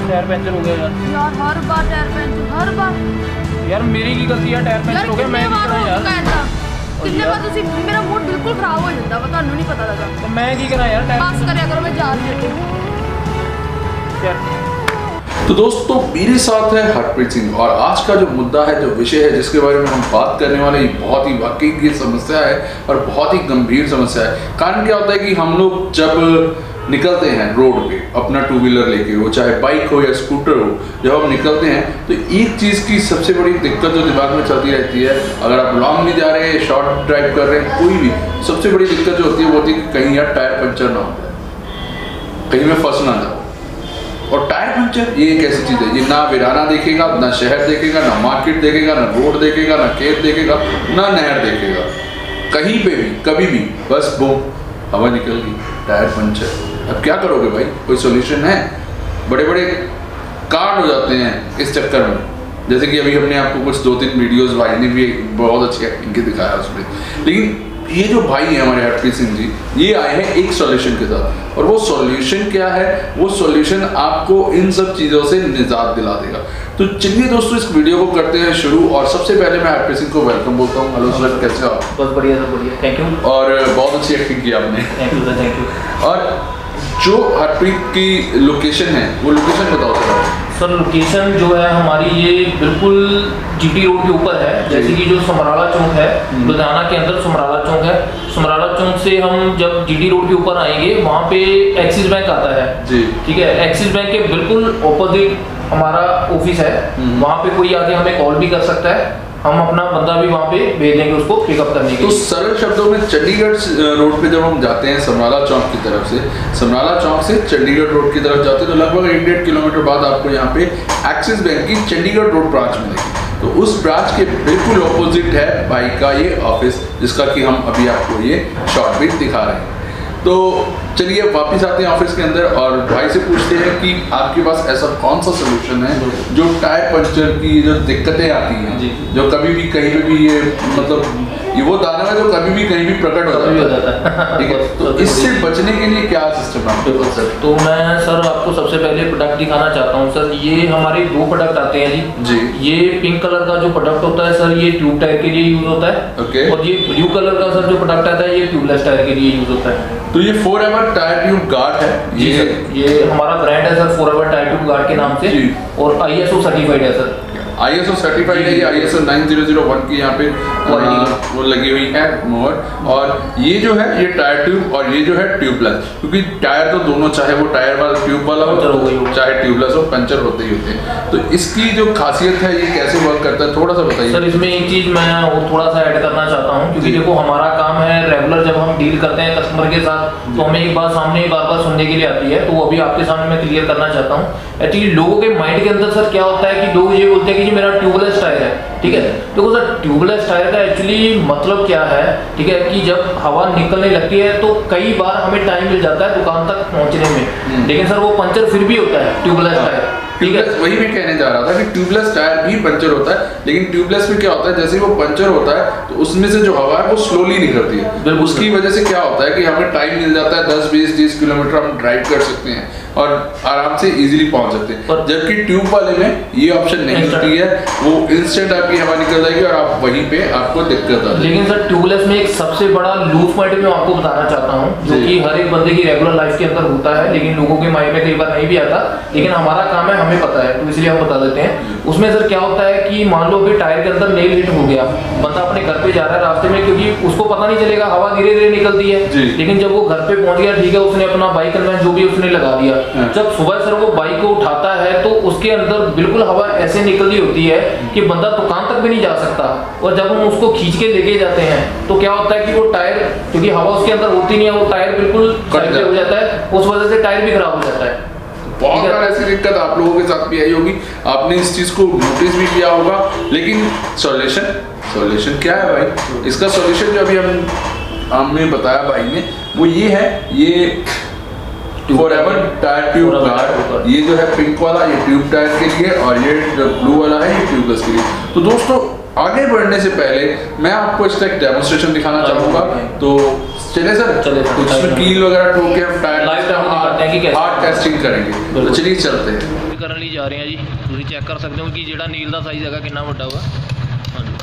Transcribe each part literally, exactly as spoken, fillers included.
Tyre puncture हो गया यार। यार हर बार टायर पंचर, हर बार यार मेरी की गलती है, टायर पंचर हो गया। मैं बार हो यार चुका ऐसा कितने बार तुसी मेरा मूड बिल्कुल खराब हो जाता वा, ਤੁਹਾਨੂੰ ਨਹੀਂ ਪਤਾ ਲੱਗਾ। तो मैं की करा यार, टायर बस करया करो, मैं जा रही हूं। तो दोस्तों मेरे साथ है हरप्रीत सिंह और आज का जो मुद्दा है, जो विषय है जिसके बारे में हम बात करने वाले, ये बहुत ही वाकई की समस्या है और बहुत ही गंभीर समस्या है। कारण क्या होता है कि हम लोग जब निकलते हैं रोड पे अपना टू व्हीलर लेके, वो चाहे बाइक हो या स्कूटर हो, जब हम निकलते हैं तो एक चीज़ की सबसे बड़ी दिक्कत जो दिमाग में चलती रहती है, अगर आप लॉन्ग नहीं जा रहे हैं, शॉर्ट ड्राइव कर रहे हैं, कोई भी, सबसे बड़ी दिक्कत जो होती है वो होती है कि कहीं यार टायर पंचर ना हो जाए, कहीं मैं फंस ना जाऊँ। और टायर पंचर ये एक ऐसी चीज़ है, ये ना वीराना देखेगा, ना शहर देखेगा, ना मार्केट देखेगा, ना रोड देखेगा, ना खेत देखेगा, ना नहर देखेगा, कहीं पे भी कभी भी बस बूम हवा निकल गई, टायर पंचर। अब क्या करोगे भाई, कोई सॉल्यूशन है? बड़े बड़े कांड हो जाते हैं इस चक्कर में। जैसे कि अभी हमने आपको कुछ दो तीन वीडियोस भाई ने भी बहुत अच्छी एक्टिंग की दिखाया उसमें। लेकिन ये जो भाई है हमारे हरप्रीत सिंह जी, ये आए हैं एक सॉल्यूशन के साथ, और वो सॉल्यूशन क्या है? वो सॉल्यूशन आपको इन सब चीज़ों से निजात दिला देगा। तो चलिए दोस्तों इस वीडियो को करते हैं शुरू, और सबसे पहले मैं हरप्रीत सिंह को वेलकम बोलता हूँ। हेलो सर, कैसे हो आप? बहुत बढ़िया सर, बढ़िया, थैंक यू। और बहुत अच्छी एक्टिंग की आपने, thank you sir, thank you. और जो हरप्रीत की लोकेशन है, वो लोकेशन बताओ सर। सर लोकेशन जो है हमारी ये बिल्कुल जीटी रोड के ऊपर है। जैसे कि जो समराला चौक है, लुधियाना के अंदर समराला चौक है, समराला चौक से हम जब जीटी रोड के ऊपर आएंगे, वहाँ पे एक्सिस बैंक आता है जी, ठीक है। एक्सिस बैंक के बिल्कुल ऑपोजिट हमारा ऑफिस है। वहाँ पे कोई आके हमें कॉल भी कर सकता है, हम अपना बंदा भी वहाँ पे भेज देंगे उसको पिकअप करने के लिए। तो सरल शब्दों में चंडीगढ़ रोड पे जब हम जाते हैं समराला चौक की तरफ से, समराला चौक से चंडीगढ़ रोड की तरफ जाते हैं, तो लगभग एक डेढ़ किलोमीटर बाद आपको यहाँ पे एक्सिस बैंक की चंडीगढ़ रोड ब्रांच मिलेगी। तो उस ब्रांच के बिल्कुल ऑपोजिट है भाई का ये ऑफिस, जिसका कि हम अभी आपको ये शॉर्ट वीडियो दिखा रहे हैं। तो चलिए वापस आते हैं ऑफिस के अंदर और भाई से पूछते हैं कि आपके पास ऐसा कौन सा सोल्यूशन है जो टायर पंचर की जो दिक्कतें आती हैं, जो कभी भी कहीं पे भी ये मतलब ये वो दाना है जो कभी भी कहीं भी प्रकट हो जाता है, ठीक है। तो इससे बचने के लिए क्या सिस्टम है? सर तो मैं सर आपको सबसे पहले प्रोडक्ट दिखाना चाहता हूँ सर। ये हमारे दो प्रोडक्ट आते हैं जी जी ये पिंक कलर का जो प्रोडक्ट होता है सर, ये ट्यूब टायर के लिए यूज होता है। ओके। और ये ब्लू कलर का सर जो प्रोडक्ट आता है, ये ट्यूबलेस टायर के लिए यूज होता है। तो ये फॉरएवर टायर ट्यूब गार्ड है जी सर, ये हमारा ब्रांड है sir forever tyre tube guard के नाम से, और आईएसओ सर्टिफाइड है सर। आईएसओ सर्टिफाइड है, ये ISO nine zero zero one की यहाँ पे वो लगी हुई है मोहर। और ये जो है ये टायर ट्यूब और ये जो है ट्यूबलेस, क्योंकि टायर तो दोनों, चाहे वो टायर वाला ट्यूब वाला हो चाहे ट्यूबलेस हो, पंचर होते ही होते हैं। तो इसकी जो खासियत है, ये कैसे वर्क करता है, थोड़ा सा बताइए सर। इसमें एक चीज़ मैं और थोड़ा सा ऐड करना चाहता हूँ, क्योंकि देखो हमारा काम है रेगुलर, जब हम डील करते हैं कस्टमर के साथ तो हमें एक बात सामने बार बार सुनने के लिए आती है, तो वो अभी आपके सामने मैं क्लियर करना चाहता हूँ। एक्चुअली लोगों के माइंड के अंदर सर क्या होता है कि लोग ये बोलते हैं कि मेरा ट्यूबलेस टायर है, ठीक है। देखो सर ट्यूबलेस टायर का एक्चुअली मतलब क्या है, ठीक है, कि जब हवा निकलने लगती है तो कई बार हमें टाइम मिल जाता है दुकान तक पहुंचने में, लेकिन सर वो पंचर फिर भी होता है ट्यूबलेस टायर, ठीक है। वही मैं कहने जा रहा था कि ट्यूबलेस टायर भी पंचर होता है, लेकिन ट्यूबलेस में क्या होता है, जैसे वो पंचर होता है तो उसमें से जो हवा है वो स्लोली निकलती है। उसकी वजह से क्या होता है कि हमें टाइम मिल जाता है, दस बीस तीस किलोमीटर हम ड्राइव कर सकते हैं और आराम से इजीली पहुंच सकते हैं। जबकि ट्यूब वाले में ये ऑप्शन नहीं होती है, वो इंस्टेंट आपकी हवा निकल जाएगी और आप वहीं पे आपको दिक्कत आ जाएगी। लेकिन सर ट्यूबलेस में एक सबसे बड़ा लूज पॉइंट मैं आपको बताना चाहता हूँ, जो कि हर एक बंदे की रेगुलर लाइफ के अंदर होता है, लेकिन लोगों के माइंड में कई बार नहीं भी आता, लेकिन हमारा काम है, हमें पता है, तो इसलिए हम बता देते हैं। उसमें सर क्या होता है कि मान लो अभी टायर के अंदर नेल हिट हो गया, बंदा अपने घर पे जा रहा है रास्ते में, क्योंकि उसको पता नहीं चलेगा, हवा धीरे धीरे निकलती है, लेकिन जब वो घर पे पहुंच गया, ठीक है, उसने अपना बाइक हेलमेट जो भी उसने लगा दिया, जब सुबह सर वो बाइक को उठाता है तो उसके अंदर बिल्कुल हवा ऐसे निकली होती है कि बंदा दुकान तक भी नहीं जा सकता। और जब हम उसको खींच के लेके जाते हैं तो क्या होता है कि वो टायर, क्योंकि हवा उसके अंदर होती नहीं है, वो टायर बिल्कुल साइड पे हो जाता है, उस वजह से टायर भी खराब हो जाता है। बहुत बार ऐसी दिक्कत आप लोगों के साथ भी आई होगी, आपने इस चीज को नोटिस भी किया होगा। लेकिन सॉल्यूशन सॉल्यूशन क्या है भाई? इसका सॉल्यूशन जो अभी हम हमने बताया भाई ने, वो ये है, ये फॉरएवर टायर ट्यूब गार्ड। ये जो है पिंक वाला, ये ट्यूब टायर के लिए, और ये जो ब्लू वाला है ये ट्यूबलेस के लिए। तो दोस्तों आगे बढ़ने से पहले मैं आपको इसका एक डेमोन्स्ट्रेशन दिखाना चाहूंगा, तो चले सर चले कुछ कील वगैरह ठोक के हम टायर लाइव डेमो दिखाते हैं कि कैसे हार्ड टेस्टिंग करेंगे। तो चलिए चलते हैं। करने जा रहे हैं जी। तुम चेक कर सकते हो कि जोड़ा नील का साइज़ है कितना वड्डा वा। हाँ जी,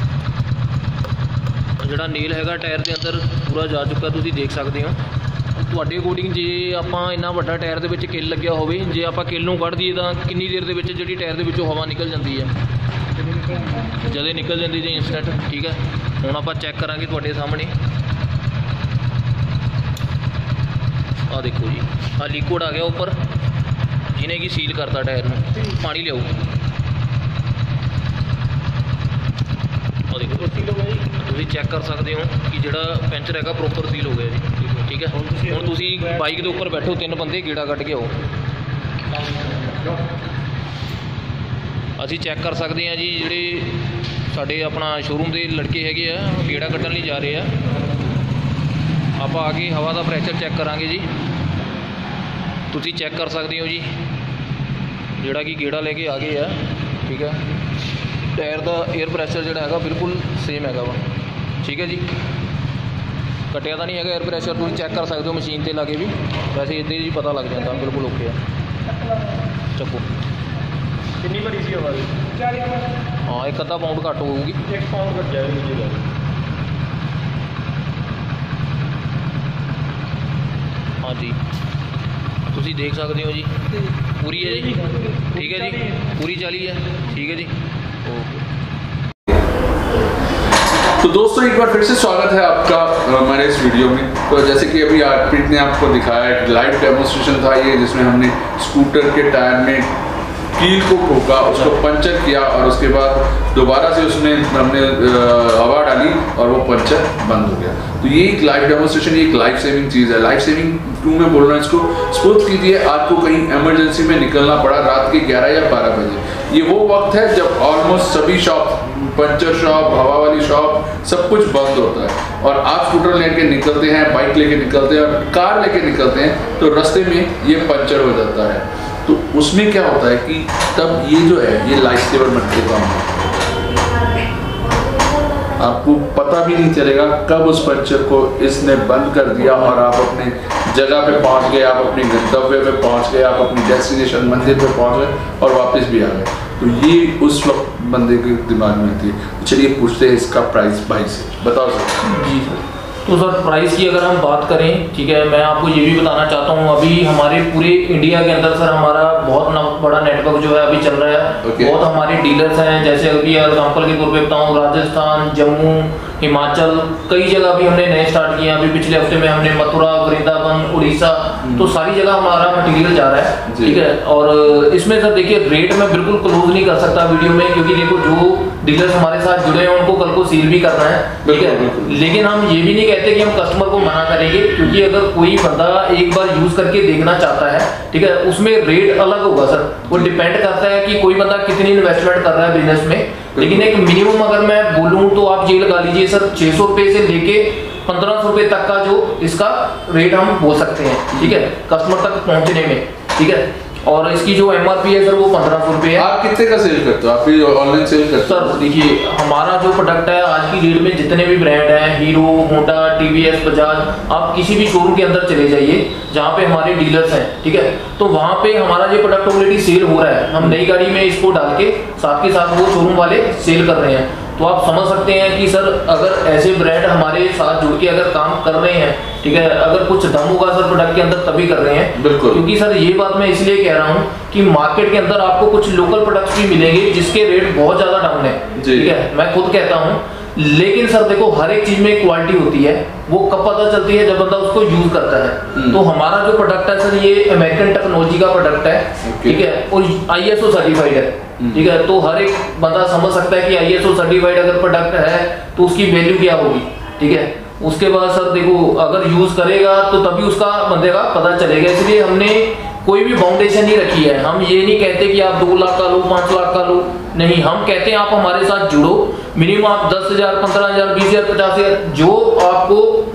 जोड़ा नील है टायर के अंदर पूरा जा चुका, तुम देख सकते हो। ਤੁਹਾਡੇ ਅਕੋਰਡਿੰਗ ਜੇ ਆਪਾਂ ਇੰਨਾ ਵੱਡਾ ਟਾਇਰ ਦੇ ਵਿੱਚ ਕਿੱਲ ਲੱਗਿਆ ਹੋਵੇ, ਜੇ ਆਪਾਂ ਕਿੱਲ ਨੂੰ ਕੱਢ ਦਈਏ ਤਾਂ ਕਿੰਨੀ ਦੇਰ ਦੇ ਵਿੱਚ ਜਿਹੜੀ ਟਾਇਰ ਦੇ ਵਿੱਚੋਂ ਹਵਾ ਨਿਕਲ ਜਾਂਦੀ ਹੈ? ਜਦੇ ਨਿਕਲ ਜਾਂਦੀ ਜੀ ਇੰਸਟੈਂਟ। ਠੀਕ ਹੈ, ਹੁਣ ਆਪਾਂ ਚੈੱਕ ਕਰਾਂਗੇ ਤੁਹਾਡੇ ਸਾਹਮਣੇ। ਆਹ ਦੇਖੋ ਜੀ, ਆਹ ਲਿਕੁਇਡ ਆ ਗਿਆ ਉੱਪਰ, ਜਿਹਨੇ ਕਿ ਸੀਲ ਕਰਤਾ ਟਾਇਰ ਨੂੰ। ਪਾਣੀ ਲਿਆਓ। ਆਹ ਦੇਖੋ, ਤੁਸੀਂ ਚੈੱਕ ਕਰ ਸਕਦੇ ਹੋ ਕਿ ਜਿਹੜਾ ਪੈਂਚਰ ਹੈਗਾ ਪ੍ਰੋਪਰ ਸੀਲ ਹੋ ਗਿਆ ਜੀ। ठीक है, हुण तुसी बाइक के उपर बैठो, तीन बंदे गेड़ा कट के आओ। असी चैक कर सकते हैं जी, जोड़े साढ़े अपना शोरूम के लड़के है गेड़ा कट्टन लई जा रहे हैं। आप आके हवा का प्रैशर चैक करांगे जी। तुसी चैक कर सकते हो जी, जोड़ा कि गेड़ा लेके आ गए है। ठीक है, टायर का एयर प्रैशर जोड़ा है बिल्कुल सेम है वा। ठीक है जी, कटिया तो नहीं है एयर प्रैशर, तुम चैक कर सकते हो मशीन से लाके भी। वैसे इतने जी पता लग जाता, बिल्कुल ओके है। चको कितनी भरी सी हवा? हाँ, एक अद्धा पाउंड घट होगी, एक पाउंड घट जाएगी। हाँ जी, तुम देख सकते हो जी, पूरी है जी। ठीक है जी, पूरी चाली है। ठीक है जी, ओके। तो दोस्तों एक बार फिर से स्वागत है आपका हमारे इस वीडियो में। तो जैसे कि अभी हरप्रीत ने आपको दिखाया, लाइव डेमोन्स्ट्रेशन था ये, जिसमें हमने स्कूटर के टायर में कील को ठोका, उसको पंचर किया और उसके बाद दोबारा से उसमें हमने हवा डाली और वो पंचर बंद हो गया। तो ये एक लाइव डेमोन्स्ट्रेशन, ये एक लाइफ सेविंग चीज़ है। लाइफ सेविंग क्यों मैं बोल रहा हूँ इसको? सपोज कीजिए आपको कहीं इमरजेंसी में निकलना पड़ा रात के ग्यारह या बारह बजे। ये वो वक्त है जब ऑलमोस्ट सभी शॉप, पंचर शॉप, हवा वाली शॉप, सब कुछ बंद होता है और आप स्कूटर लेके निकलते हैं, बाइक लेके निकलते हैं और कार लेके निकलते हैं, तो रास्ते में ये पंचर हो जाता है। तो उसमें क्या होता है कि तब ये जो है ये लाइफ सेवर बनते काम है। आपको पता भी नहीं चलेगा कब उस पंचर को इसने बंद कर दिया और आप अपने जगह पे पहुंच गए, आप अपने गंतव्य पे पहुंच गए, आप अपनी डेस्टिनेशन मंदिर पे पहुंच गए और वापस भी आ गए। तो ये उस वक्त बंदे के दिमाग में थी। तो चलिए पूछते हैं इसका प्राइस भाई से, बताओ सर। जी सर, तो सर प्राइस की अगर हम बात करें, ठीक है, मैं आपको ये भी बताना चाहता हूँ, अभी हमारे पूरे इंडिया के अंदर सर हमारा बहुत बड़ा नेटवर्क जो है अभी चल रहा है। okay. बहुत हमारे डीलर्स हैं, जैसे अभी एग्जाम्पल के तौर पे बताऊँ, राजस्थान, जम्मू, हिमाचल, कई जगह भी हमने नए स्टार्ट किए। अभी पिछले हफ्ते में हमने मथुरा, वृंदावन, उड़ीसा, तो सारी जगह हमारा मटेरियल जा रहा है। ठीक है, और इसमें सर देखिए रेट मैं बिल्कुल क्लोज नहीं कर सकता वीडियो में, क्योंकि देखो जो डीलर्स हमारे साथ जुड़े हैं उनको कल को सील भी करना है। ठीक है, लेकिन हम ये भी नहीं कहते कि हम कस्टमर को मना करेंगे, क्योंकि अगर कोई बंदा एक बार यूज करके देखना चाहता है, ठीक है, उसमें रेट अलग होगा सर। वो डिपेंड करता है कि कोई बंदा कितनी इन्वेस्टमेंट कर रहा है बिजनेस में। लेकिन एक मिनिमम अगर मैं बोलूँ तो आप ये लगा लीजिए सर, छह सौ रुपए से लेके पंद्रह सौ रुपए तक का जो इसका रेट हम बोल सकते हैं। ठीक है, कस्टमर तक पहुंचने में। ठीक है, और इसकी जो एमआरपी है सर वो पंद्रह सौ रुपए है। आप कितने का सेल करते हो? आप ऑनलाइन सेल करते हो? सर देखिए, हमारा जो प्रोडक्ट है आज की डेट में जितने भी ब्रांड हैं, हीरो, होंडा, टीवीएस, बजाज, आप किसी भी शोरूम के अंदर चले जाइए जहाँ पे हमारे डीलर्स हैं, ठीक है, तो वहाँ पे हमारा ये प्रोडक्ट ऑलरेडी सेल हो रहा है। हम नई गाड़ी में इसको डाल के साथ के साथ वो शोरूम वाले सेल कर रहे हैं। तो आप समझ सकते हैं कि सर अगर ऐसे ब्रांड हमारे साथ जुड़ के अगर काम कर रहे हैं, ठीक है, अगर कुछ दम होगा सर प्रोडक्ट के अंदर तभी कर रहे हैं। बिल्कुल, क्योंकि सर ये बात मैं इसलिए कह रहा हूँ कि मार्केट के अंदर आपको कुछ लोकल प्रोडक्ट्स भी मिलेंगे जिसके रेट बहुत ज्यादा डाउन है। ठीक है, मैं खुद कहता हूँ, लेकिन सर देखो हर एक चीज में क्वालिटी होती है, वो कब पता चलती है जब बंदा उसको यूज करता है। तो हमारा जो प्रोडक्ट है सर ये अमेरिकन टेक्नोलॉजी का प्रोडक्ट है। ठीक है, और आईएसओ सर्टिफाइड है। ठीक है, तो हर एक बंदा समझ सकता है कि आईएसओ सर्टिफाइड अगर प्रोडक्ट है तो उसकी वैल्यू क्या होगी। ठीक है, उसके बाद सर देखो अगर यूज करेगा तो तभी उसका बंदे का पता चलेगा। इसलिए हमने कोई भी बाउंडेशन नहीं रखी है। हम ये नहीं कहते कि आप दो लाख का लो, पांच लाख का लो, नहीं, हम कहते हैं आप हमारे साथ जुड़ो। मिनिमम आप दस हजार, पंद्रह हजार, बीस हजार, पचास हजार, जो आपको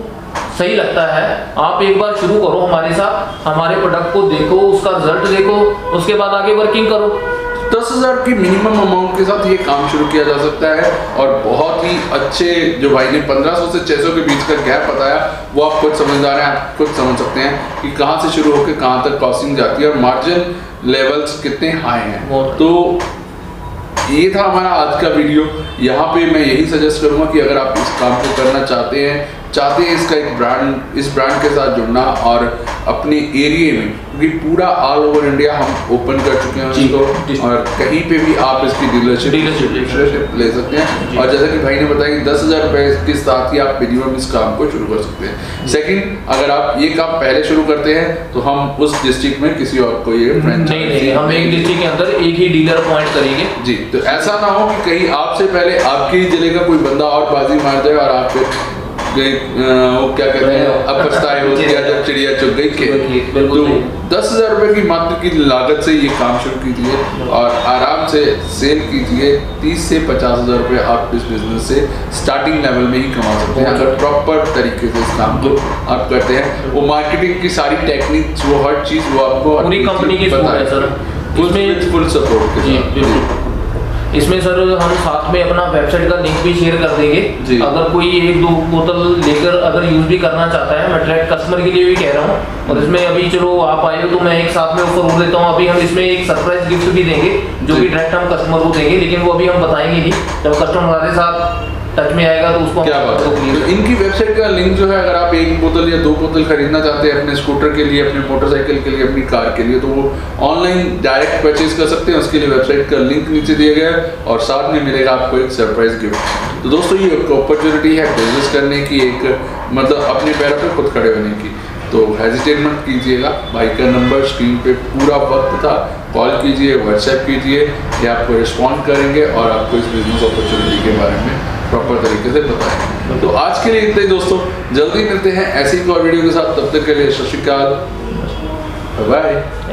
सही लगता है आप एक बार शुरू करो हमारे साथ, हमारे प्रोडक्ट को देखो, उसका रिजल्ट देखो, उसके बाद आगे वर्किंग करो। दस हजार की मिनिमम अमाउंट के साथ ये काम शुरू किया जा सकता है और बहुत ही अच्छे, जो भाई ने पंद्रह सौ से छह सौ के बीच का गैप बताया वो आप खुद समझदार हैं, आप खुद समझ सकते हैं कि कहाँ से शुरू होकर कहाँ तक कॉस्टिंग जाती है और मार्जिन लेवल्स कितने हाई हैं। तो ये था हमारा आज का वीडियो। यहाँ पे मैं यही सजेस्ट करूँगा कि अगर आप इस काम को करना चाहते हैं चाहते हैं इसका एक ब्रांड इस ब्रांड के साथ जुड़ना और अपने एरिया में, क्योंकि पूरा ऑल ओवर इंडिया हम ओपन कर चुके हैं इसको और कहीं पे भी आप इसकी डीलरशिप डीलरशिप ले सकते हैं। और जैसा कि भाई ने बताया कि दस हजार रुपए के साथ ही आप मिनिमम इस काम को शुरू कर सकते हैं। सेकंड, अगर आप ये काम पहले शुरू करते हैं तो हम उस डिस्ट्रिक्ट में किसी और को ये नहीं नहीं हम एक डिस्ट्रिक्ट के अंदर एक ही डीलर अपॉइंट करेंगे जी। तो ऐसा ना हो कि कहीं आपसे पहले आपके ही जिले का कोई बंदा और बाजी मार जाए और आप वो क्या कहते हैं अब पछताए हो गया जब चिड़िया चुग गई के। तो दस हजार रुपए की मात्र की लागत से ये काम शुरू कीजिए और आराम से सेल कीजिए। तीस से पचास हजार रुपए आप इस बिजनेस से स्टार्टिंग लेवल में ही कमा सकते हैं अगर प्रॉपर तरीके से इस काम को आप करते हैं। वो मार्केटिंग की सारी टेक्निक्स, वो हर चीज वो आपको पूरी कंपनी की पता है सर, उसमें फुल सपोर्ट के साथ। इसमें सर हम साथ में अपना वेबसाइट का लिंक भी शेयर कर देंगे। अगर कोई एक दो बोतल लेकर अगर यूज भी करना चाहता है, मैं डायरेक्ट कस्टमर के लिए भी कह रहा हूँ। और इसमें अभी चलो आप आए हो तो मैं एक साथ में ऑफर हो देता हूँ। अभी हम इसमें एक सरप्राइज गिफ्ट भी देंगे जो कि डायरेक्ट हम कस्टमर को देंगे, लेकिन वो अभी हम बताएंगे नहीं। जब कस्टमर हमारे साथ टच में आएगा तो उसको क्या बात है। तो इनकी वेबसाइट का लिंक जो है, अगर आप एक बोतल या दो बोतल खरीदना चाहते हैं अपने स्कूटर के लिए, अपने मोटरसाइकिल के लिए, अपनी कार के लिए, तो वो ऑनलाइन डायरेक्ट परचेज कर सकते हैं। उसके लिए वेबसाइट का लिंक नीचे दिया गया है और साथ में मिलेगा आपको एक सरप्राइज गिफ्ट। तो दोस्तों ये एक अपॉर्चुनिटी है बिजनेस करने की, एक मतलब अपने पैरों पे खुद खड़े होने की। तो हेजिटेट मत कीजिएगा, भाई का नंबर स्क्रीन पे पूरा वक्त था, कॉल कीजिए, व्हाट्सएप कीजिए, ये आपको रिस्पॉन्ड करेंगे और आपको इस बिजनेस अपॉर्चुनिटी के बारे में प्रॉपर तरीके से बताएंगे। तो आज के लिए इतना ही दोस्तों, जल्दी मिलते हैं ऐसी एक और वीडियो के साथ। तब तक के लिए सत श्री अकाल, बाय बाय।